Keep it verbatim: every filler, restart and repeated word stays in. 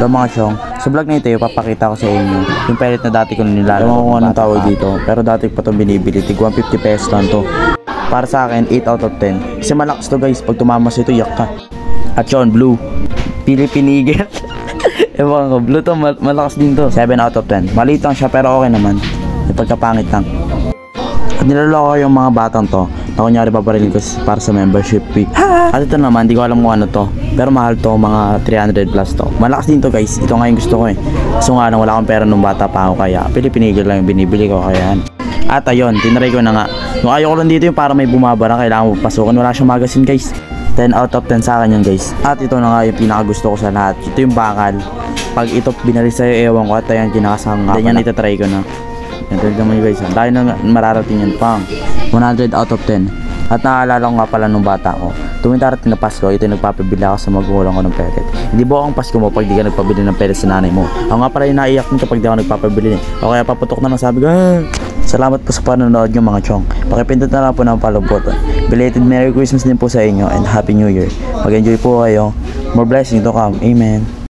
So mga chong, sa vlog na ito, ipapakita ko sa inyo yung pellet na dati ko nilalaro. Ewan ko kung anong tawag dito, pero dati pa itong binibili. Tig one fifty pesos lang to. Para sa akin, eight out of ten. Kasi malakas to guys, pag tumamas ito, yak ka. At yun, blue. Pili pinigil. Ewan ko, blue to, mal malakas din to. seven out of ten. Maliit lang siya, pero okay naman. May pagkapangit lang. At nilaloko ko yung mga batang to na kunyari paparilin ko para sa membership fee. At ito naman, di ko alam kung ano to, pero mahal to, mga three hundred plus to. Malakas din to guys, ito nga yung gusto ko eh. So nga lang, wala akong pera nung bata pa ako, kaya pinipinigil lang yung binibili ko, kaya yan. At ayun, tinry ko na nga. Yung ayaw ko lang dito yung para may bumabara, kailangan mo pasukan, wala siyang magazine guys. ten out of ten sa akin yun guys. At ito na nga yung pinakagusto ko sa lahat, ito yung bakal. Pag ito binali sa'yo, ewan ko, at ayan, kinakasama nga. Ganyan itatry ko na. Ito naman yung guys, dahil na mararating yan pang one hundred out of ten. At naalala ko nga pala nung bata ko, tuwing darating na Pasko, ito yung nagpapabili ako sa magulang ko ng pellet. Hindi ba ang Pasko mo pag di ka nagpabili ng pellet sa nanay mo? Ako nga pala yung naiyak nito pag di ako nagpapabili. O kaya paputok na lang sabi ko, ah! Salamat po sa panonood nyo mga chong. Pakipindot na lang po ng follow button. Belated Merry Christmas din po sa inyo and Happy New Year. Mag-enjoy po kayo. More blessing to come. Amen.